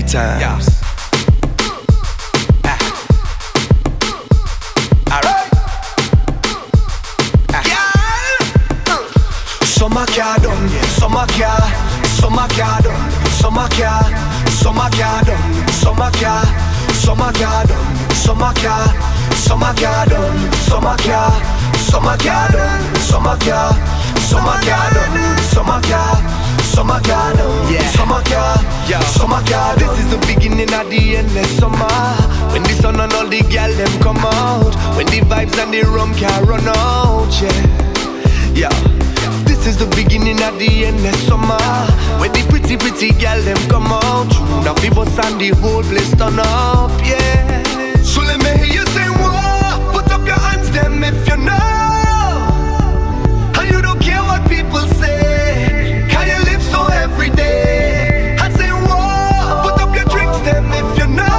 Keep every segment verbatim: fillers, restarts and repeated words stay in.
times. Yeah. Ah. Alright. Ah. Yeah. Summer car done, summer car, summer car done, summer car, summer car done, summer car, summer car done, summer car, summer car done, summer car, summer car done, summer car, summer car done, summer car, summer car done, yeah, summer car, yeah, summer car. This is the beginning of the endless summer, when the sun and all the gal them come out, when the vibes and the rum can run out, yeah, yeah. This is the beginning of the endless summer, when the pretty pretty gal them come out. Now people and the whole place turn up, yeah. So let me hear you say whoa. Put up your hands them if you know, and you don't care what people say, can you live so every day? I say whoa. Put up your drinks them if you know,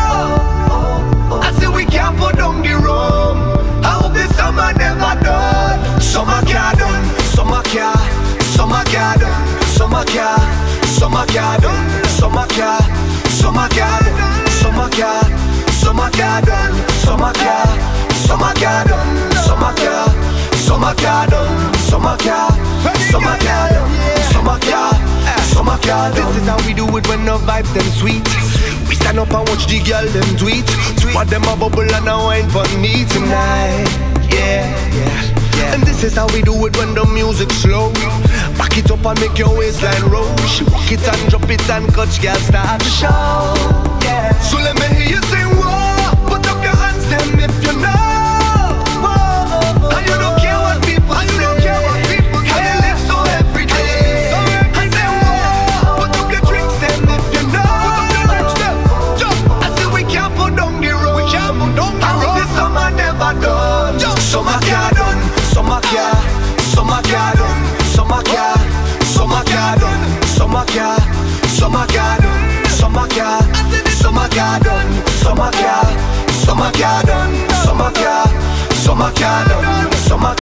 I say we can't put down the rum. I hope this summer never done. Summer car done, summer car, summer car done, summer car, summer car done, summer car, summer car done, summer car, summer car done, summer car, summer car done, summer car, summer car done, summer car, summer car done, summer car, summer car done. This is how we do it when the vibes them sweet. We stand up and watch the girl them tweet. What them a bubble and a wine for me tonight. Yeah, yeah. Yeah. And this is how we do it when the music's slow. Back it up and make your waistline roll. She walk it and drop it and catch girl start to show. Yeah. So let me hear you say whoa. Put up your hands them if you know, whoa. And you don't care what people say, you don't care what people say. How you live so every day. I say whoa. Put up your drinks them if you know. I say we can't put down the road. We can't put down the road. I hope this summer never done. Summer car done. Summer car, summer car done, summer car, summer car done, summer car, summer car done, summer car, summer car done, summer car, summer car done, summer car, summer car done, summer